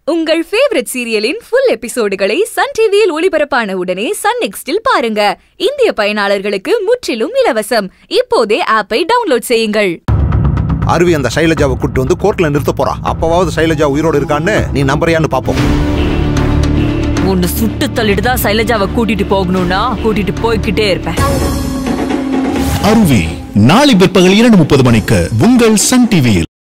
உங்கள் ஃபேவரட் சீரியலின் ஃபுல் எபிசோடுகளை சன் டிவியில் ஒளிபரப்பான உடனே சன் நெக்ஸ்டில் பாருங்க. இந்திய பயனாளர்களுக்கு முற்றிலும் இலவசம். இப்போதே ஆப்பை டவுன்லோட் செய்யுங்கள். அருவி அந்த சைலஜாவை கூட்டு வந்து கோர்ட்ல நிறுத்த போறா. அப்பவாவது சைலஜா உயிரோடு இருக்கான்னு நீ நம்புறியான்னு பாப்போம். உன்னை சுட்டு தள்ளிட்டு தான் சைலஜாவை கூட்டிட்டு போகணும்னா கூட்டிட்டு போய்கிட்டே இருப்பேன். அருவி நாளை பிற்பகல் 2:30 மணிக்கு உங்கள் சன் டிவியில்.